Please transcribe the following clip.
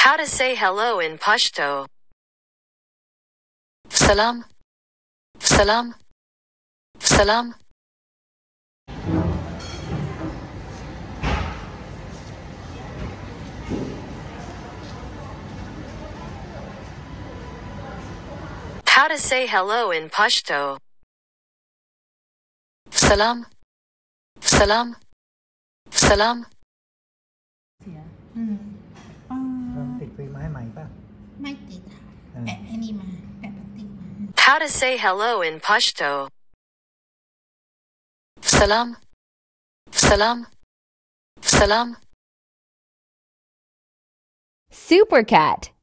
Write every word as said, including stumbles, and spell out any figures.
How to say hello in Pashto. Salam, salam, salam. How to say hello in Pashto. Salam, salam, salam. เสียอืมอ๋อลองติดไฟไม้ใหม่ป่ะไม่ติดค่ะแปะไอ้นี่มาแปะพลาสติกมา How to say hello in Pashto. Salam, salam, salam. SUPERKATT.